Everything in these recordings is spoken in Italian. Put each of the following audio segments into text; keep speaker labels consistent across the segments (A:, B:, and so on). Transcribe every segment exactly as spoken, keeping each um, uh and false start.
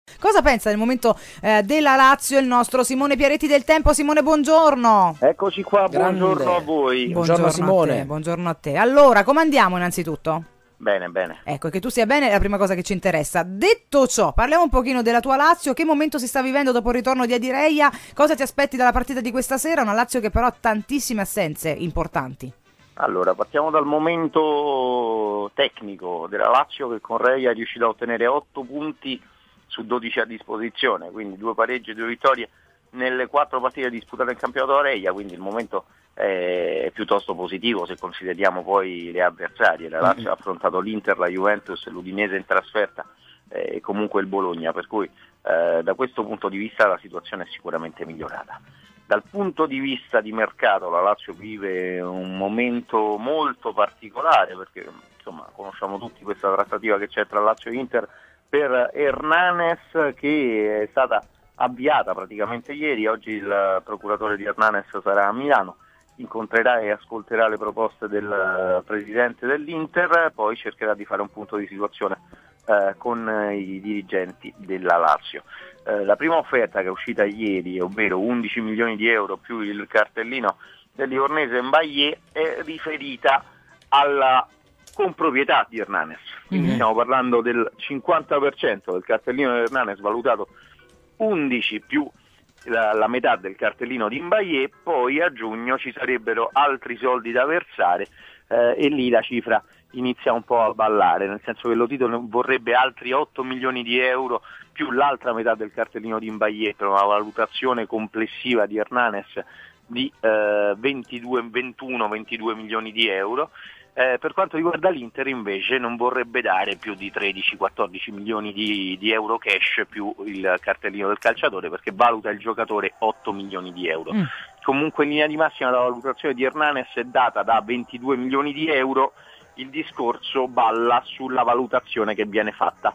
A: Cosa pensa del momento eh, della Lazio il nostro Simone Pieretti del Tempo? Simone, buongiorno.
B: Eccoci qua,
C: Grande.
B: buongiorno a voi.
A: Buongiorno,
C: Buongiorno Simone.
A: a te, buongiorno a te. Allora, come andiamo innanzitutto?
B: Bene, bene.
A: Ecco, che tu sia bene è la prima cosa che ci interessa. Detto ciò, parliamo un pochino della tua Lazio. Che momento si sta vivendo dopo il ritorno di Adireia? Cosa ti aspetti dalla partita di questa sera? Una Lazio che però ha tantissime assenze importanti.
B: Allora, partiamo dal momento tecnico della Lazio, che con Reia è riuscito a ottenere otto punti su dodici a disposizione, quindi due pareggi e due vittorie nelle quattro partite disputate in campionato Reia, quindi il momento è piuttosto positivo se consideriamo poi le avversarie. La Lazio ha affrontato l'Inter, la Juventus, l'Udinese in trasferta eh, e comunque il Bologna, per cui eh, da questo punto di vista la situazione è sicuramente migliorata. Dal punto di vista di mercato la Lazio vive un momento molto particolare, perché insomma conosciamo tutti questa trattativa che c'è tra Lazio e Inter per Hernanes, che è stata avviata praticamente ieri. Oggi il procuratore di Hernanes sarà a Milano, incontrerà e ascolterà le proposte del presidente dell'Inter, poi cercherà di fare un punto di situazione eh, con i dirigenti della Lazio. Eh, la prima offerta che è uscita ieri, ovvero undici milioni di euro più il cartellino del livornese Mbaye, è riferita alla comproprietà di Hernanes, quindi mm-hmm. stiamo parlando del cinquanta per cento del cartellino di Hernanes, valutato undici più la, la metà del cartellino di Mbaye. Poi a giugno ci sarebbero altri soldi da versare eh, e lì la cifra inizia un po' a ballare, nel senso che lo Tito vorrebbe altri otto milioni di euro più l'altra metà del cartellino di Mbaye, per una valutazione complessiva di Hernanes di eh, ventidue, ventuno ventidue milioni di euro. Eh, per quanto riguarda l'Inter invece non vorrebbe dare più di tredici quattordici milioni di, di euro cash più il cartellino del calciatore, perché valuta il giocatore otto milioni di euro. Mm. Comunque in linea di massima la valutazione di Hernanes è data da ventidue milioni di euro, il discorso balla sulla valutazione che viene fatta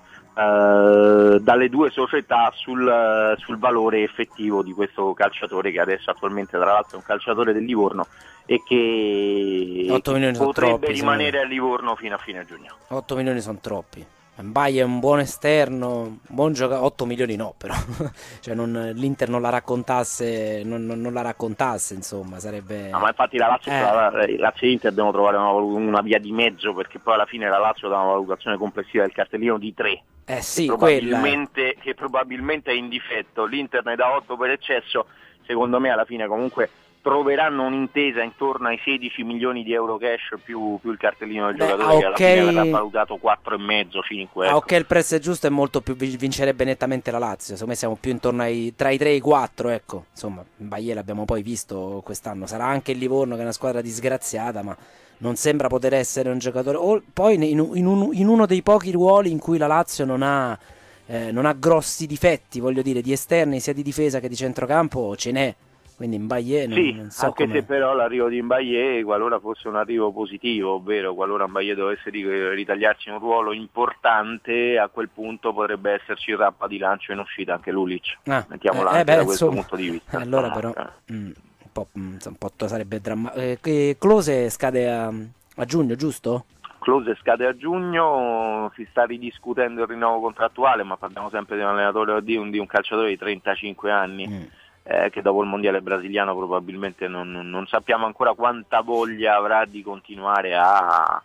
B: Uh, dalle due società sul, uh, sul valore effettivo di questo calciatore, che adesso attualmente tra l'altro è un calciatore del Livorno e che, che potrebbe troppi, rimanere a Livorno fino a fine giugno.
C: otto milioni sono troppi. Mbaye è un buon esterno, buon giocatore. otto milioni no, però cioè non, l'Inter non la raccontasse, non, non, non la raccontasse, insomma, sarebbe.
B: No, ma infatti la Lazio, eh. la, la Lazio e Inter devono trovare una, una via di mezzo, perché poi alla fine la Lazio dà una valutazione complessiva del cartellino di tre.
C: Eh sì,
B: che probabilmente, che probabilmente è in difetto. L'Inter ne dà otto per eccesso. Secondo me alla fine comunque troveranno un'intesa intorno ai sedici milioni di euro cash più, più il cartellino del Beh, giocatore, che alla okay. fine verrà valutato quattro e mezzo, cinque. Ecco.
C: Ah, ok, il prezzo è giusto, è molto più, vincerebbe nettamente la Lazio. Secondo me siamo più intorno ai tra i tre e i quattro, ecco. Insomma, Mbaye l'abbiamo poi visto quest'anno. Sarà anche il Livorno, che è una squadra disgraziata, ma non sembra poter essere un giocatore. O, poi in, in, un, in uno dei pochi ruoli in cui la Lazio non ha, eh, non ha grossi difetti, voglio dire, di esterni, sia di difesa che di centrocampo, ce n'è. Quindi Mbaye non,
B: sì,
C: non so
B: anche
C: come.
B: se però l'arrivo di Mbaye, qualora fosse un arrivo positivo, ovvero qualora Mbaye dovesse ritagliarsi un ruolo importante, a quel punto potrebbe esserci il rappa di lancio in uscita anche Lulic. Ah, mettiamola eh, anche eh beh, da questo insomma, punto di vista.
C: Allora però eh. mh, un po', mh, un po' sarebbe drammatico. Eh, Klose scade a, a giugno, giusto?
B: Klose scade a giugno, si sta ridiscutendo il rinnovo contrattuale, ma parliamo sempre di un allenatore, di un, di un calciatore di trentacinque anni. Mm. Eh, che dopo il mondiale brasiliano probabilmente non, non sappiamo ancora quanta voglia avrà di continuare a,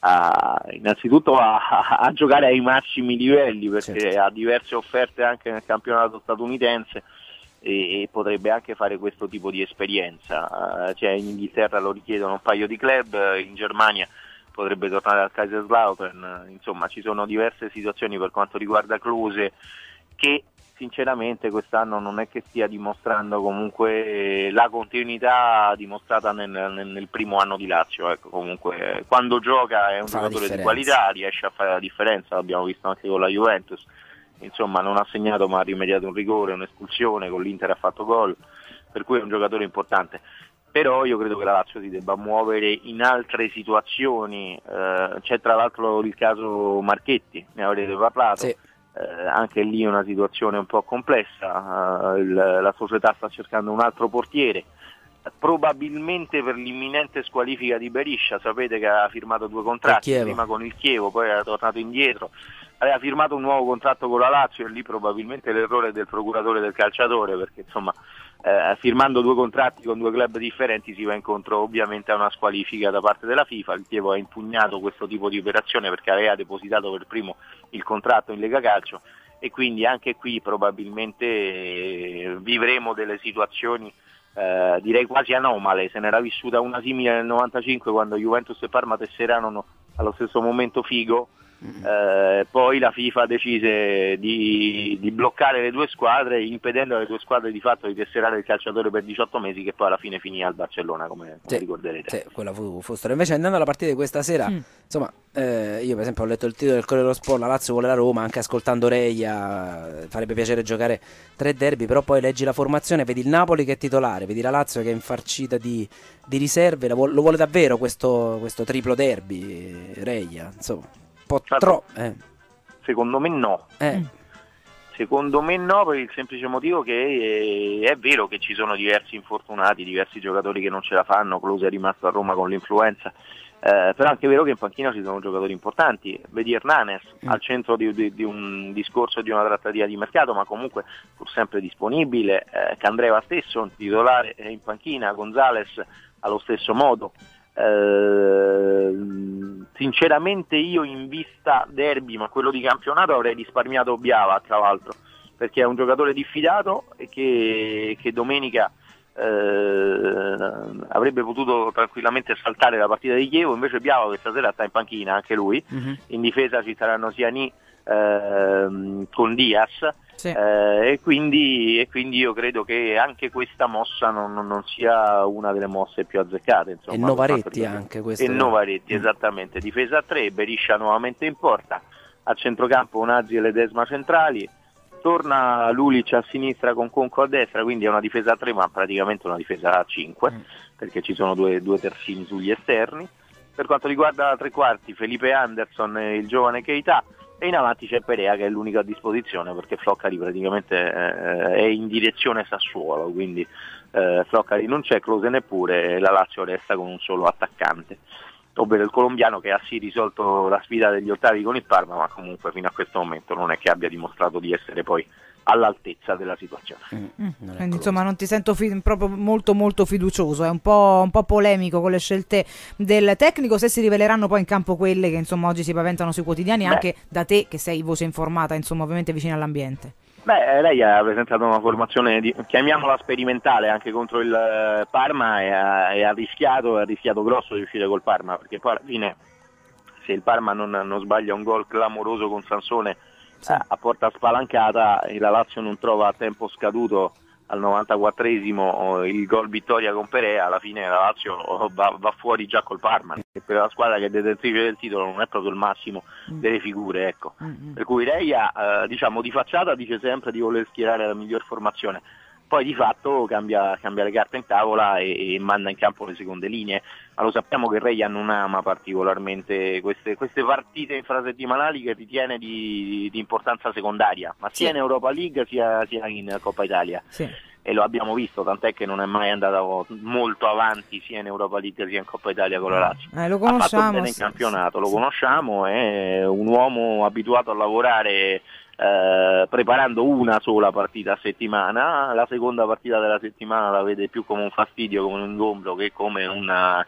B: a innanzitutto a, a giocare ai massimi livelli, perché certo. ha diverse offerte anche nel campionato statunitense e, e potrebbe anche fare questo tipo di esperienza. Uh, cioè in Inghilterra lo richiedono un paio di club, in Germania potrebbe tornare al Kaiserslautern, insomma ci sono diverse situazioni per quanto riguarda Klose, che sinceramente quest'anno non è che stia dimostrando comunque la continuità dimostrata nel, nel, nel primo anno di Lazio. Ecco, comunque quando gioca è un
C: Fa
B: giocatore di qualità, riesce a fare la differenza, l'abbiamo visto anche con la Juventus, insomma non ha segnato ma ha rimediato un rigore, un'espulsione, con l'Inter ha fatto gol, per cui è un giocatore importante. Però io credo che la Lazio si debba muovere in altre situazioni, eh, c'è tra l'altro il caso Marchetti, ne avrete parlato. Sì. Eh, anche lì è una situazione un po' complessa, uh, il, la società sta cercando un altro portiere, probabilmente per l'imminente squalifica di Beriscia. Sapete che ha firmato due contratti, prima con il Chievo, poi era tornato indietro, aveva firmato un nuovo contratto con la Lazio, e lì probabilmente l'errore del procuratore del calciatore, perché insomma eh, firmando due contratti con due club differenti si va incontro ovviamente a una squalifica da parte della FIFA. Il Chievo ha impugnato questo tipo di operazione perché aveva depositato per primo il contratto in Lega Calcio, e quindi anche qui probabilmente eh, vivremo delle situazioni eh, direi quasi anomale. Se n'era vissuta una simile nel novantacinque, quando Juventus e Parma tesserarono allo stesso momento Figo. Eh, poi la FIFA decise di, di bloccare le due squadre, impedendo alle due squadre di fatto di tesserare il calciatore per diciotto mesi, che poi alla fine finì al Barcellona, come, come
C: sì,
B: ricorderete.
C: Sì, quella fu, fu storia. Invece, andando alla partita di questa sera, mm. insomma, eh, io per esempio ho letto il titolo del Corriere dello Sport, la Lazio vuole la Roma, anche ascoltando Reia farebbe piacere giocare tre derby, però poi leggi la formazione, vedi il Napoli che è titolare, vedi la Lazio che è infarcita di, di riserve, lo vuole, lo vuole davvero questo, questo triplo derby, Reia, insomma. Tro- eh.
B: Secondo me no.
C: Eh.
B: Secondo me no, per il semplice motivo che è, è vero che ci sono diversi infortunati, diversi giocatori che non ce la fanno. Klose è rimasto a Roma con l'influenza, eh, però è anche vero che in panchina ci sono giocatori importanti. Vedi Hernanes mm. al centro di, di, di un discorso, di una trattativa di mercato, ma comunque pur sempre disponibile. eh, Candreva stesso, titolare in panchina, Gonzalez allo stesso modo. Eh, sinceramente io in vista derby, ma quello di campionato, avrei risparmiato Biava, tra l'altro, perché è un giocatore diffidato e che, che domenica eh, avrebbe potuto tranquillamente saltare la partita di Chievo. Invece Biava questa sera sta in panchina anche lui. Mm-hmm. In difesa ci saranno Siani eh, con Diaz. Sì. Eh, e, quindi, e quindi io credo che anche questa mossa non, non sia una delle mosse più azzeccate, insomma.
C: E Novaretti anche questo.
B: E Novaretti, mm. esattamente. Difesa a tre, Beriscia nuovamente in porta, a centrocampo Unazzi e Ledesma centrali, torna Lulic a sinistra con Conco a destra, quindi è una difesa a tre ma praticamente una difesa a cinque, mm. perché ci sono due, due terzini sugli esterni. Per quanto riguarda la tre quarti, Felipe Anderson e il giovane Keita, e in avanti c'è Perea che è l'unico a disposizione, perché Floccari praticamente eh, è in direzione Sassuolo, quindi eh, Floccari non c'è, Klose neppure, e la Lazio resta con un solo attaccante, ovvero il colombiano, che ha sì risolto la sfida degli ottavi con il Parma, ma comunque fino a questo momento non è che abbia dimostrato di essere poi all'altezza della situazione.
A: Mm, quindi insomma non ti sento fi- proprio molto molto fiducioso, è un po', un po' polemico con le scelte del tecnico, se si riveleranno poi in campo quelle che insomma oggi si paventano sui quotidiani. Beh, anche da te che sei voce informata, insomma ovviamente vicino all'ambiente.
B: Beh, lei ha presentato una formazione di, chiamiamola sperimentale, anche contro il Parma, e ha, e ha rischiato, ha rischiato grosso di uscire col Parma, perché poi alla fine se il Parma non, non sbaglia un gol clamoroso con Sansone, sì, a porta spalancata, e la Lazio non trova a tempo scaduto al novantaquattresimo il gol vittoria con Perea, alla fine la Lazio va, va fuori già col Parma, che per la squadra che è detentrice del titolo non è proprio il massimo delle figure, ecco. Mm-hmm. Per cui Reia eh, diciamo di facciata dice sempre di voler schierare la miglior formazione, poi di fatto cambia, cambia le carte in tavola e, e manda in campo le seconde linee, ma lo sappiamo che Reia non ama particolarmente queste, queste partite infrasettimanali che ritiene di, di importanza secondaria, ma sia in Europa League sia, sia in Coppa Italia. Sì. E lo abbiamo visto, tant'è che non è mai andato molto avanti sia in Europa League sia in Coppa Italia con la Lazio.
A: Eh, lo conosciamo,
B: ha fatto bene in campionato, lo conosciamo, è un uomo abituato a lavorare eh, preparando una sola partita a settimana. La seconda partita della settimana la vede più come un fastidio, come un ingombro, che come una,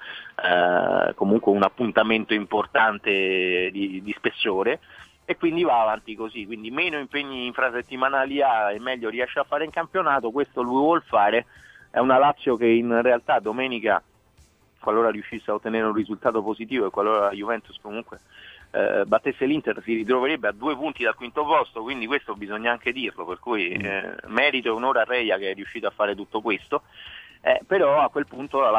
B: eh, comunque un appuntamento importante di, di spessore. E quindi va avanti così, quindi meno impegni infrasettimanali ha e meglio riesce a fare in campionato. Questo lui vuol fare. È una Lazio che in realtà domenica, qualora riuscisse a ottenere un risultato positivo e qualora la Juventus comunque eh, battesse l'Inter, si ritroverebbe a due punti dal quinto posto, quindi questo bisogna anche dirlo, per cui eh, merito e onore a Reia che è riuscito a fare tutto questo. Eh, però a quel punto la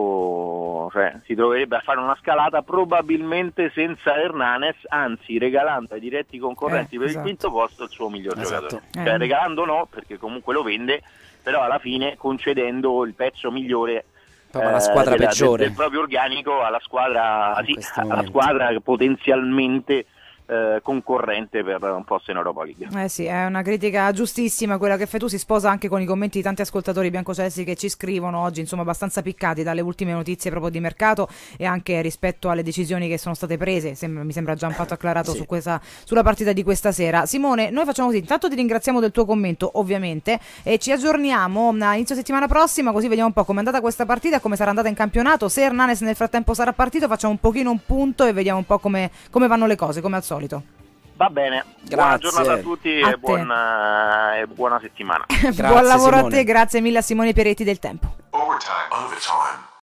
B: Lazio cioè, si troverebbe a fare una scalata probabilmente senza Hernanes, anzi regalando ai diretti concorrenti eh, per esatto. il quinto posto il suo miglior esatto. giocatore. Eh. Cioè, regalando no, perché comunque lo vende, però alla fine concedendo il pezzo migliore
C: eh, la squadra
B: della,
C: peggiore
B: del, del proprio organico alla squadra, sì, alla squadra che potenzialmente eh, concorrente per un posto in Europa League.
A: Eh sì, è una critica giustissima quella che fai tu, si sposa anche con i commenti di tanti ascoltatori biancocelesti che ci scrivono oggi, insomma abbastanza piccati dalle ultime notizie proprio di mercato e anche rispetto alle decisioni che sono state prese. Sem- mi sembra già un fatto acclarato
C: sì.
A: su questa, sulla partita di questa sera. Simone, noi facciamo così, intanto ti ringraziamo del tuo commento ovviamente e ci aggiorniamo a inizio settimana prossima, così vediamo un po' com'è andata questa partita e come sarà andata in campionato. Se Hernanes nel frattempo sarà partito facciamo un pochino un punto e vediamo un po' come, come vanno le cose, come al solito.
B: Va bene,
C: grazie.
B: Buona giornata a tutti
A: a
B: e, buona, e buona settimana.
A: Buon lavoro
C: Simone.
A: a te, grazie mille a Simone Peretti del Tempo.
D: Overtime. Overtime.